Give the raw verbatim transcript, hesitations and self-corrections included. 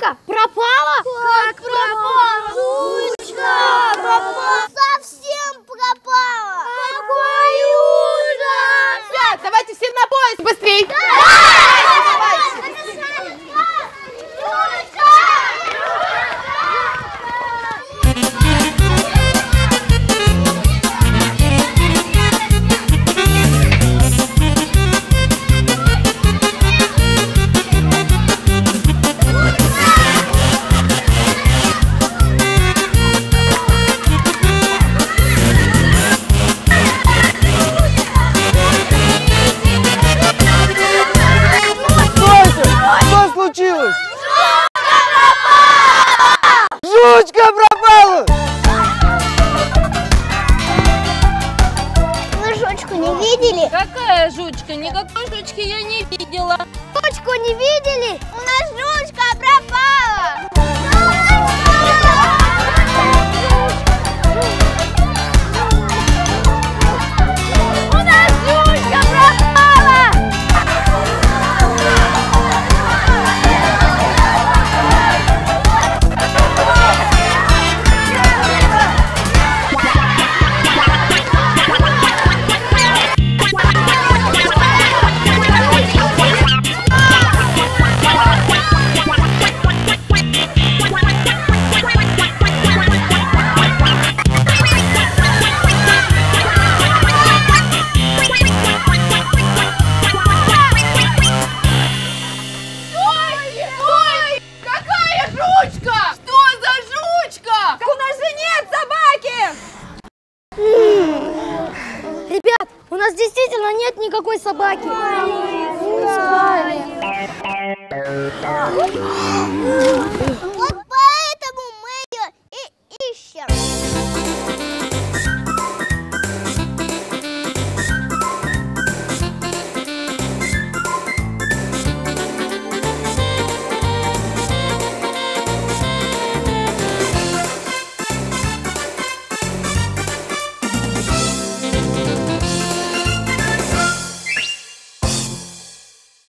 жучка пропала? Как пропала? Жучка пропала. Совсем пропала. Какой ужас! Ребят, давайте все на поезд, быстрей! Да! Жучка пропала! Вы жучку не видели? Какая жучка? Никакой жучки я не видела. Жучку не видели? У нас жучка пропала! У нас жучка пропала! Ребят, у нас действительно нет никакой собаки.